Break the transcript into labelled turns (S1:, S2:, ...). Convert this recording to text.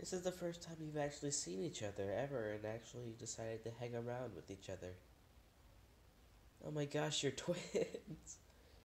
S1: This is the first time you've actually seen each other ever and actually decided to hang around with each other. Oh my gosh, you're twins!